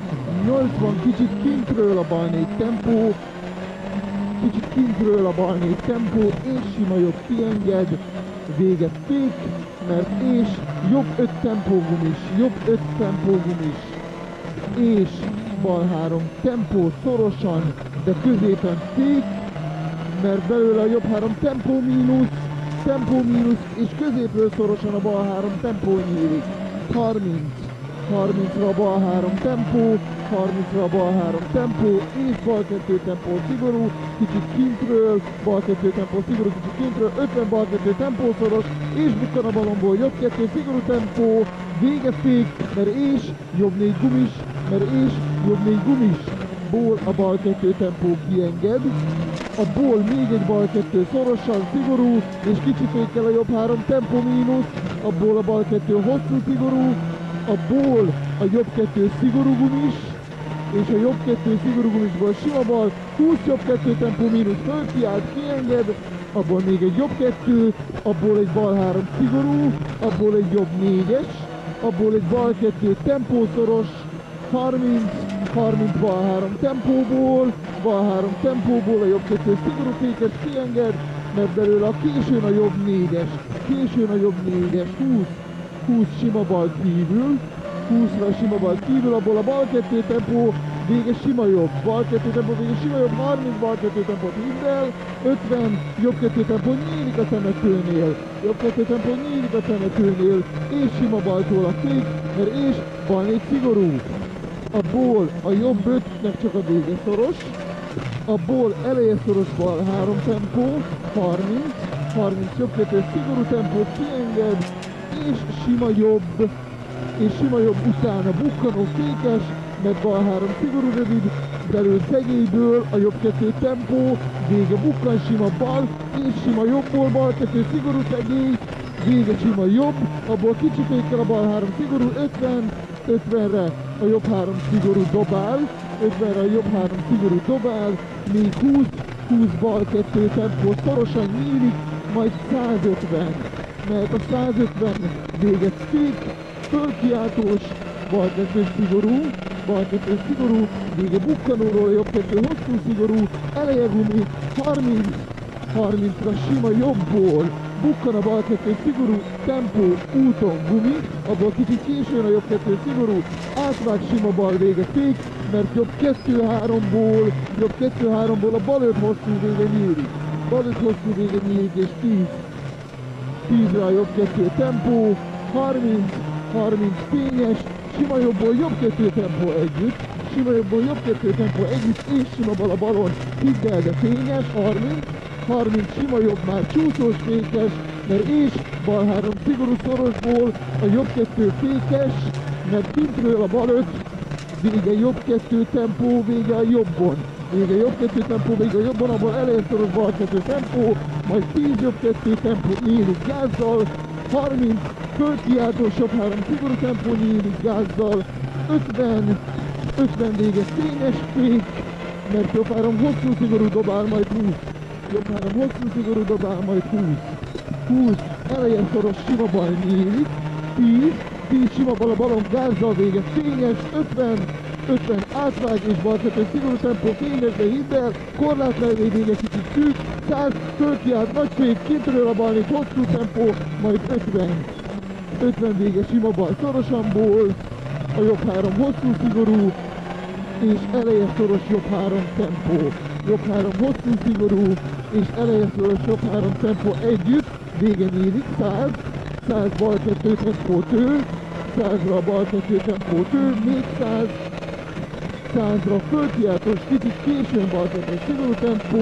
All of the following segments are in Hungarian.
80, kicsit kintről a bal 4 tempó, kicsit kintről a bal 4 tempó, és sima jobb kienged, vége fék, mert és jobb 5 tempó gumis, jobb 5 tempó gumis, és bal 3 tempó szorosan, de középen fék, mert belőle a jobb 3 tempó mínusz, és középről szorosan a bal 3 tempó nyílik. 30-ra a bal 3 tempó, 30-ra a bal 3 tempó, és bal 2 tempó szigorú, kicsit kintről, bal 2 tempó szigorú, kicsit kintről, 50 bal 2 tempó szoros, és bukkan a balomból, jobb 2 szigorú tempó, vége fék, mert és jobb 4 gumis, mert és jobb 4 gumis, ból a bal 2 tempó kienged, a ból még egy bal 2 szorosan szigorú, és kicsit fékkel a jobb 3 tempó mínusz, a ból a bal 2 hosszú szigorú, a ból a jobb 2 szigorú gumis, és a jobb 2 szigorú gumisból sima bal, 20 jobb 2 tempó mínusz fölkiált, kienged, abból még egy jobb 2, abból egy bal 3 szigorú, abból egy jobb 4-es, abból egy bal 2 tempószoros, 30 bal 3 tempóból, bal 3 tempóból a jobb 2 szigorú fékes kienged, mert belőle a későn a jobb 4-es, későn a jobb 4-es, 20 sima bal kívül, 20-ra sima bal kívül, abból a bal 2 tempó vége sima jobb, bal 2 tempó vége sima jobb, 30 bal 2 tempót hidd el, 50 jobb 2 tempó nyílik a temetőnél, jobb 2 tempó nyílik a temetőnél, és sima baltól a fék, mert és bal 4 szigorú. A ból a jobb 5-nek csak a vége szoros, a ból eleje szoros bal 3 tempó, 30 jobb 2 szigorú tempót kienged, és sima jobb utána bukkanó fékes, mert bal 3 szigorú rövid, belül szegélyből a jobb 2 tempó, vége bukkan sima bal, és sima jobbból bal 2 szigorú szegély, vége sima jobb, abból kicsi fékkel a bal 3 szigorú, 50-re a jobb 3 szigorú dobál, 50-re a jobb 3 szigorú dobál, még 20 bal 2 tempó szorosan nyílik, majd 150, mert a 150 véget fék, fölkiáltós, bal 2 szigorú, vége bukkanóról, jobb 2 hosszú szigorú, eleje gumi, 30-ra sima jobbból, bukkan a bal 2 szigorú, tempó, úton gumi, abból kicsit későn a jobb 2 szigorú, átvág sima bal vége fék, mert jobb 2-3-ból a bal 5 hosszú vége nyílik. Bal 5 hosszú vége nyílik, és 10-re a jobb 2 tempó, 30 fényes, sima jobbból jobb 2 tempó együtt, és sima bal a balon, hidd el, de fényes, 30 sima jobb már csúszós fékes, mert és bal 3 szigorú szorosból a jobb 2 fékes, mert kintről a bal 5, vége jobb 2 tempó, vége a jobbon. Vége jobb 2 tempó, vége a jobbon, abból elején szoros bal 2 tempó, majd 10 jobb 2 tempó nyílik gázzal, 30 fölkiáltós jobb 3 szigorú tempó nyílik gázzal, 50 vége fényes fék, mert jobb 3 hosszú szigorú dobál, majd 20. Jobb 3 hosszú szigorú dobál, majd 20 eleje szoros sima bal nyílik, 10 sima bal a balon gázzal, vége fényes, 50 átvág és bal 2 szigorú tempó fényes, de hidd el, korlátlevény vége kicsit szűk, 100 fölkiált nagy fék, kintről a bal 4 hosszú tempó, majd 50 vége sima bal szorosanból, a jobb 3 hosszú szigorú, és eleje szoros jobb 3 tempó. Jobb 3 hosszú szigorú, és eleje szoros jobb 3 tempó együtt, vége nyílik, 100 bal 2 tempó től, 100-ra bal 2 tempó től, még 100-ra fölkiáltós, kicsit későn bal 2 szigorú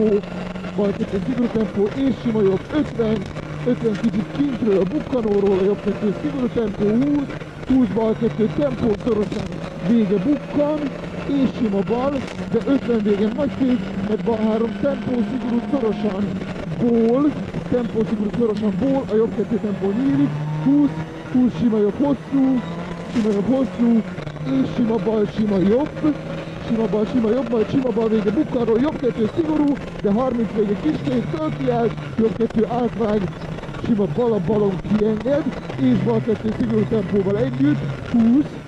tempó, és sima jobb 50 kicsit kintről a bukkanóról, a jobb 2 szigorú tempó, 20 bal 2 tempó szorosan, vége bukkan, és sima bal, de 50 végen nagy fék, mert bal 3 tempó szigorú szorosan ból, a jobb 2 tempó nyílik, 20 sima jobb hosszú, és sima bal sima jobb, majd sima bal vége bukkanról, jobb 2 szigorú, de 30 vége kisfék, fölkiált, jobb 2 átvág, sima bal a balon kienged, és bal 2 szigorú tempóval együtt,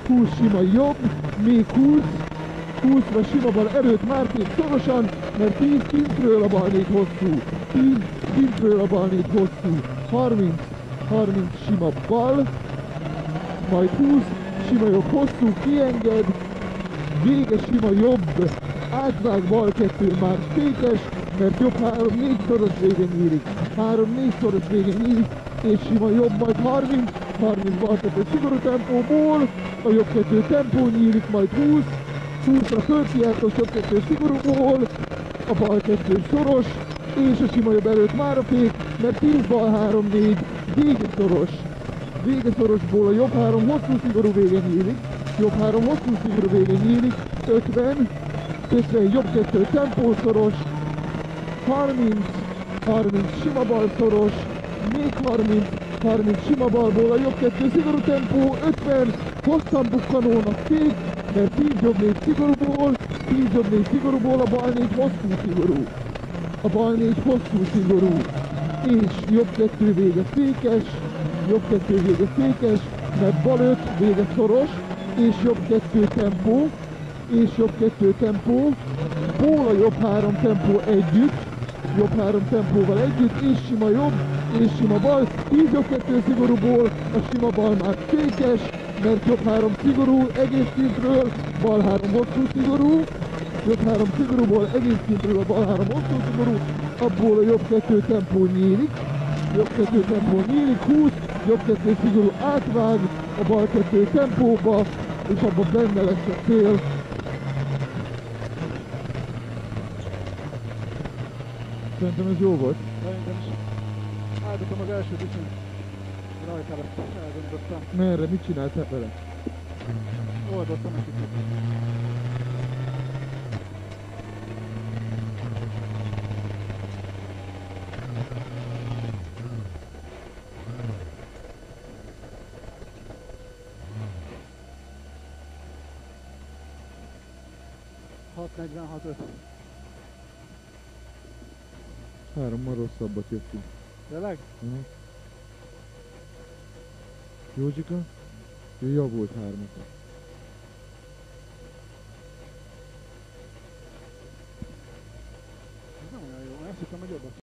20 sima jobb, még 20, 20-ra sima bal erőt Márték szorosan, mert 10 kintről a bal 4 hosszú, 10 kintről a bal 4 hosszú, 30, 30 sima bal, majd 20, sima jobb hosszú, kienged, vége sima jobb, átvág bal 2 már fékes, mert jobb 3-4 szoros vége nyílik, 3-4 szoros vége nyílik, és sima jobb, majd 30, 30 bal 2 szigorú tempóból, a jobb 2 tempó nyílik, majd 20, 20-ra fölkiáltós jobb 2 szigorúból, a bal 2 szoros, és a sima jobb előtt már a fék, mert 10 bal 3-4, vége szoros. Vége szorosból a jobb 3 hosszú szigorú vége nyílik, jobb 3 hosszú szigorú vége nyílik, 50, 50 jobb 2 tempó szoros, 30, 30 sima bal szoros, még 30, 30 sima balból a jobb 2 szigorú tempó, 50, hosszan bukkanónak fék, mert 10 jobb 4 szigorúból, 10 jobb 4 szigorúból a bal 4 hosszú szigorú. A bal 4 hosszú szigorú, és jobb 2 vége fékes, jobb 2 vége fékes, mert bal 5 vége szoros, és jobb 2 tempó, és jobb 2 tempó, ból a jobb 3 tempó együtt, jobb 3 tempóval együtt, és sima jobb, és sima bal, 10 jobb 2 szigorúból, a sima bal már fékes, mert jobb 3 szigorú, egész kintről, bal 3 hosszú szigorú, jobb 3 szigorúból, egész kintről a bal 3 hosszú szigorú, abból a jobb 2 tempó nyílik, jobb 2 tempó nyílik, 20, jobb 2 szigorú átvág a bal 2 tempóba, és abban benne lesz a cél. Szerintem ez jó volt. Szerintem is. Áldottam az első viszont. Rajta lett, eldöntöttem. Merre? Mit csináltál vele? Oldottam egy kicsit. Hárommal rosszabbat jöttünk. Tényleg? Józsika? Ő javult 3-at. Ez nem olyan jó, azt hittem, hogy jobbat.